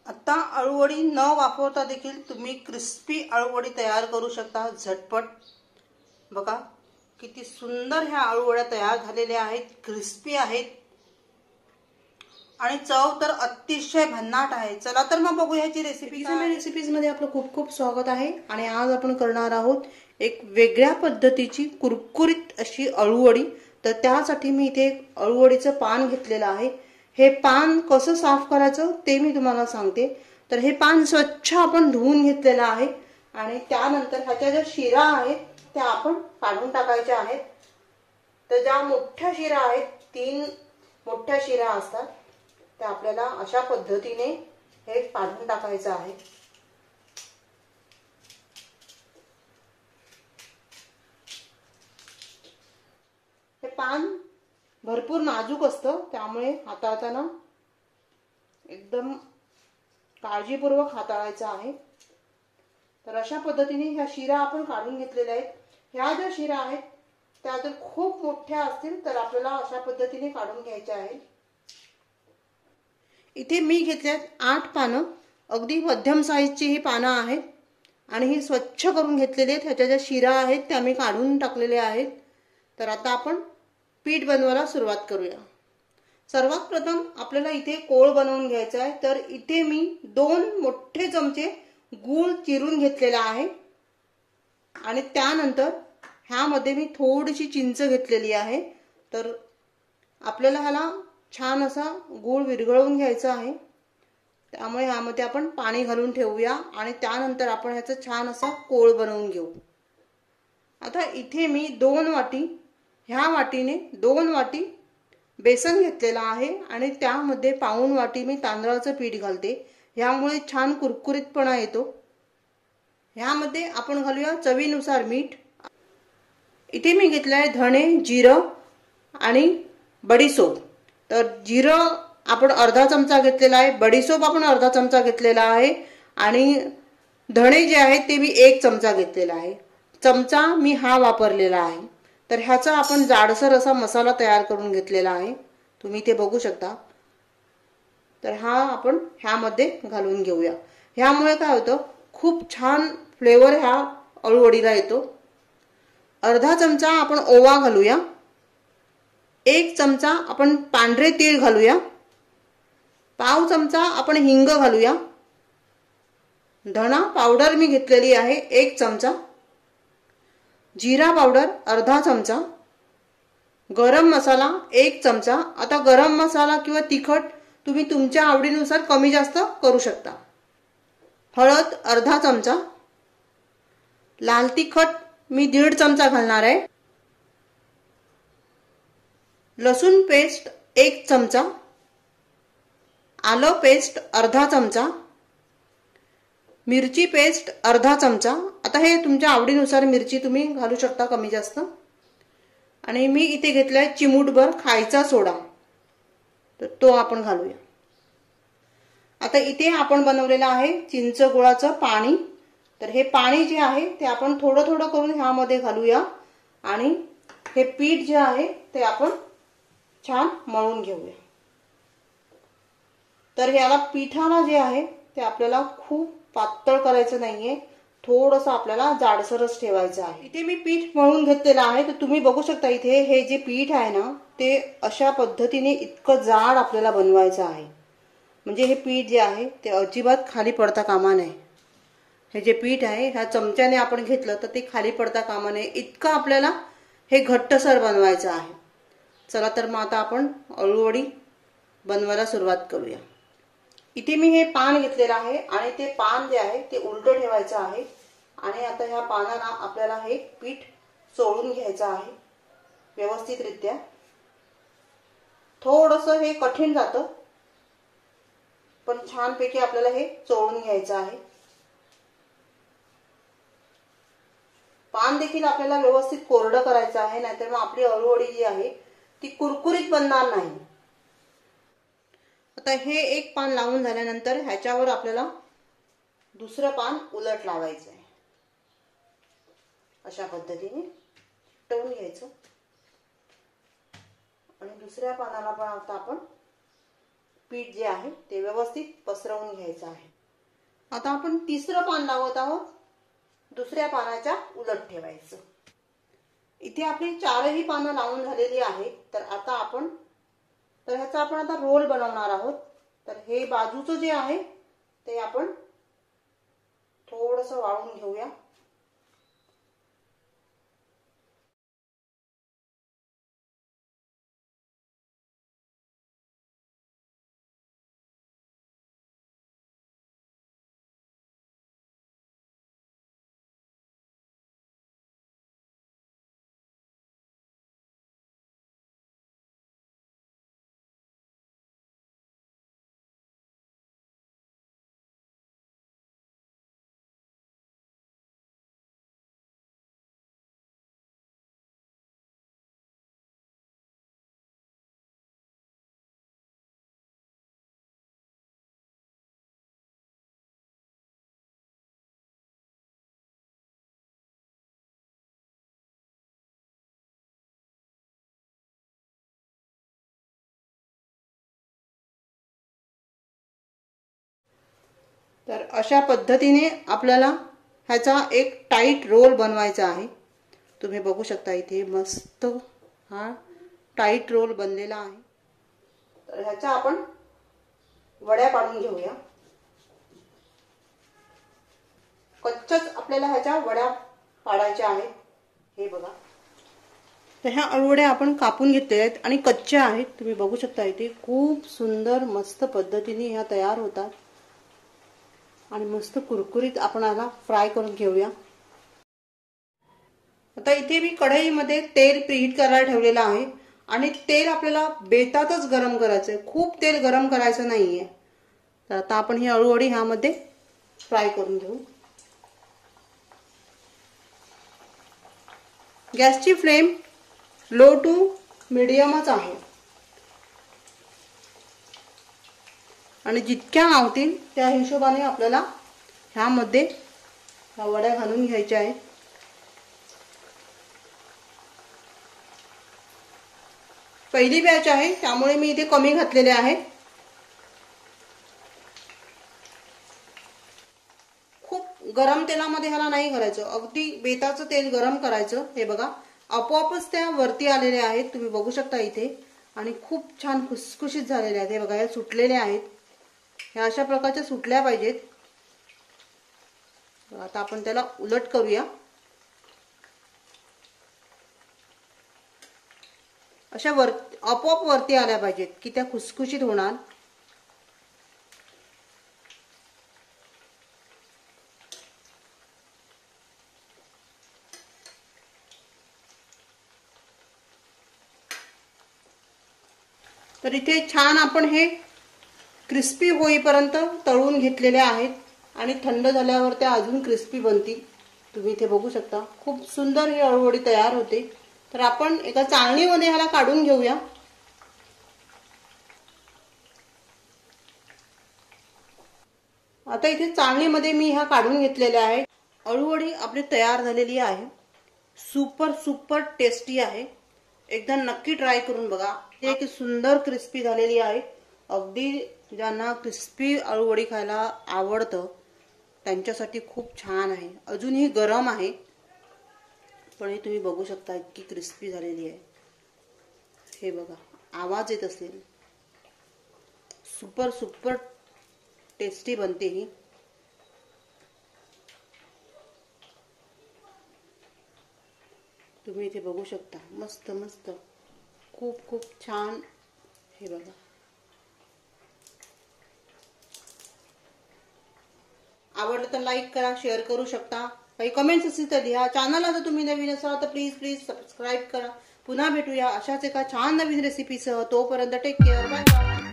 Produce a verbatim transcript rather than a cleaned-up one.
आता अळूवडी न वापरता देखील तुम्ही क्रिस्पी अळूवडी तयार करू शकता झटपट। बघा किती सुंदर ह्या अळूवड्या तयार झालेल्या आहेत, क्रिस्पी आहेत आणि चव तर अतिशय भन्नाट आहे। चला तर मग बघू ह्याची रेसिपी। रेसिपीज मध्ये आपलं खूप खूप स्वागत आहे आणि आज आपण करणार आहोत एक वेगळ्या पद्धतीची कुरकुरीत अशी अळूवडी। तर त्यासाठी मी इथे एक अळूवडीचं पान घेतलेलं आहे। हे पान कसं साफ करायचं ते मी तुम्हाला सांगते। तर हे पान स्वच्छ आपण धुवून घेतलेलं आहे आणि त्यानंतर ह्याच्या ज्या शिरा आहेत त्या आपण काढून टाकायच्या आहेत। तर ज्या मोठ्या शिरा आहेत, तीन मोठ्या शिरा असतात, त्या आपल्याला अशा पद्धतीने हे काढून टाकायचं आहे। हे पान भरपूर नाजूक असतं, त्यामुळे हाताळताना एकदम काळजीपूर्वक हाताळायचं आहे। तर अशा पद्धतीने ह्या शिरा आपण काढून घेतलेल्या आहेत। ह्या ज्या शिरा आहेत त्या जर खूप मोठ्या असतील तर आपल्याला अशा पद्धतीने काढून घ्यायच्या आहेत। इथे मी घेतल्यात आठ पानं, अगदी मध्यम साईजची ही पानं आहेत आणि ही स्वच्छ करून घेतलेली आहेत। ह्याच्या ज्या शिरा आहेत त्या मी काढून टाकलेल्या आहेत। तर आता आपण पीठ बनवायला सुरुवात करूया। सर्वात प्रथम आपल्याला इथे कोळ बनवून घ्यायचा आहे। तर इथे मी दोन मोठे चमचे गूळ चिरून घेतलेला आहे आणि त्यानंतर ह्यामध्ये मी थोडीशी चिंच घेतलेली आहे। तर आपल्याला ह्याला छान असा गूळ विरघळवून घ्यायचा आहे, त्यामुळे ह्यामध्ये आपण पाणी घालून ठेवूया आणि त्यानंतर आपण ह्याचा छान असा कोळ बनवून घेऊ। आता इथे मी दोन वाटी ह्या वाटीने दोन वाटी बेसन घेतलेला आहे आणि त्यामध्ये पाऊण वाटी मी तांदळाचं पीठ घालते। ह्यामुळे छान कुरकुरीतपणा येतो। ह्यामध्ये आपण घालूया चवीनुसार मीठ। इथे मी घेतलं आहे धणे, जिरं आणि बडीशोप। तर जिरं आपण अर्धा चमचा घेतलेला आहे, बडीशोप आपण अर्धा चमचा घेतलेला आहे आणि धणे जे आहेत ते मी एक चमचा घेतलेला आहे। चमचा मी हा वापरलेला आहे। तर ह्याचा आपण जाडसर असा मसाला तयार करून घेतलेला आहे, तुम्ही इथे बघू शकता। तर हा आपण ह्यामध्ये घालून घेऊया। ह्यामुळे काय होतं, खूप छान फ्लेवर ह्या अळूवडीला येतो। अर्धा चमचा आपण ओवा घालूया, एक चमचा आपण पांढरे तीळ घालूया, पाव चमचा आपण हिंग घालूया, धणा पावडर मी घेतलेली आहे एक चमचा, जिरा पावडर अर्धा चमचा, गरम मसाला एक चमचा। आता गरम मसाला किंवा तिखट तुम्ही तुमच्या आवडीनुसार कमी जास्त करू शकता। हळद अर्धा चमचा, लाल तिखट मी दीड चमचा घालणार आहे, लसूण पेस्ट एक चमचा, आलं पेस्ट अर्धा चमचा, मिरची पेस्ट अर्धा चमचा। आता हे तुमच्या आवडीनुसार मिरची तुम्ही घालू शकता कमी जास्त। आणि मी इथे घेतलाय चिमूटभर खायचा सोडा, तर तो आपण घालूया। आता इथे आपण बनवलेलं आहे चिंच गुळाचं पाणी। तर हे पाणी जे आहे ते आपण थोडं थोडं करून ह्यामध्ये घालूया आणि हे पीठ जे आहे ते आपण छान मळून घेऊया। तर ह्याला पिठाला जे आहे ते आपल्याला खूप पातळ करायचं नाहीये, थोडंसं आपल्याला जाडसरच ठेवायचं आहे। इथे मी पीठ मळून घेतलेलं आहे। तर तुम्ही बघू शकता इथे हे जे पीठ आहे ना ते अशा पद्धतीने इतकं जाड आपल्याला बनवायचं आहे, म्हणजे हे पीठ जे आहे ते अजिबात खाली पडता कामा नये। हे जे पीठ आहे ह्या चमच्याने आपण घेतलं तर ते खाली पडता कामा नये, इतकं आपल्याला हे घट्टसर बनवायचं आहे। चला तर मग आता आपण अळूवडी बनवायला सुरुवात करूया। इथे मी हे पान घेतलेलं आहे आणि ते पान जे आहे ते उलट ठेवायचं आहे आणि आता ह्या पानाला आपल्याला हे पीठ चोळून घ्यायचं आहे व्यवस्थितरित्या। थोडंसं हे कठीण जातं, पण छानपैकी आपल्याला हे चोळून घ्यायचं आहे। पान देखील आपल्याला व्यवस्थित कोरडं करायचं आहे, नाहीतर मग आपली अळूवडी जी आहे ती कुरकुरीत बनणार नाही। आता हे एक पान लावून झाल्यानंतर ह्याच्यावर आपल्याला दुसरं पान उलट लावायचं आहे। अशा पद्धतीने टवून घ्यायचं आणि दुसऱ्या पानाला पण आता आपण पीठ जे आहे ते व्यवस्थित पसरवून घ्यायचं आहे। आता आपण तिसरं पान लावत आहोत, दुसऱ्या पानाच्या उलट ठेवायचं। इथे आपली चारही पानं लावून झालेली आहे। तर आता आपण तर ह्याचा आपण आता रोल बनवणार आहोत। तर हे बाजूचं जे आहे ते आपण थोडंसं वाळून घेऊया। तर अशा पद्धतीने आपल्याला ह्याचा एक टाइट रोल बनवायचा आहे। तुम्ही बघू शकता इथे मस्त हा टाइट रोल बनलेला आहे। तर ह्याच्या आपण वड्या पाडून घेऊया। कच्च्याच आपल्याला ह्याच्या वड्या पाडायच्या आहेत। हे बघा, तर ह्या अळूवड्या आपण कापून घेतलेल्या आहेत आणि कच्च्या आहेत। तुम्ही बघू शकता इथे खूप सुंदर मस्त पद्धतीने ह्या तयार होतात आणि मस्त कुरकुरीत आपण याला फ्राय करून घेऊया। आता इथे मी कढईमध्ये तेल प्रीहीट करायला ठेवलेलं आहे आणि तेल आपल्याला बेतातच गरम करायचं आहे, खूप तेल गरम करायचं नाहीये। तर आता आपण ही अळूवडी ह्यामध्ये फ्राय करून घेऊ। गॅसची फ्लेम लो टू मीडियमच आहे आणि जितक्या आवतील त्या हिशोबाने आपल्याला ह्यामध्ये ह्या वड्या घालून घ्यायच्या आहेत। पहिली बॅच आहे त्यामुळे मी इथे कमी घातलेले आहे। खूप गरम तेलामध्ये ह्याला नाही घालायचं, अगदी बेताचं तेल गरम करायचं। हे बघा आपोआपच त्या वरती आलेले आहेत, तुम्ही बघू शकता इथे, आणि खूप छान खुसखुशीत झालेले आहेत। हे बघा हे सुटलेले आहेत, ह्या अशा प्रकारच्या सुटल्या पाहिजेत। आता आपण त्याला उलट करूया। अशा वर आपोआप वरती आल्या पाहिजेत की त्या खुसखुशीत होणार। तर इथे छान आपण हे क्रिस्पी होईपर्यंत तळून घेतलेले आहेत आणि थंड झाल्यावर त्या अजून क्रिस्पी बनतील। तुम्ही इथे बघू शकता खूप सुंदर ही अळूवडी तयार होते। तर आपण एका चाळणीमध्ये ह्याला काढून घेऊया। आता इथे चाळणीमध्ये मी ह्या काढून घेतलेल्या आहेत। अळूवडी आपली तयार झालेली आहे, सुपर सुपर टेस्टी आहे। एकदा नक्की ट्राय करून बघा। हे एक सुंदर क्रिस्पी झालेली आहे। अगदी ज्यांना क्रिस्पी अळूवडी खायला आवडतं त्यांच्यासाठी खूप छान आहे। अजूनही गरम आहे पण हे तुम्ही बघू शकता इतकी क्रिस्पी झालेली आहे। हे बघा आवाज येत असेल, सुपर सुपर टेस्टी बनते ही। तुम्ही इथे बघू शकता मस्त मस्त खूप खूप छान। हे बघा आवडलं तर लाईक करा, शेअर करू शकता, काही कमेंट्स असतील तर लिहा। चॅनलला जर तुम्ही नवीन असाल तर प्लीज प्लीज सबस्क्राईब करा। पुन्हा भेटूया अशाच एका छान नवीन रेसिपीसह। तोपर्यंत टेक केअर, बाय बाय।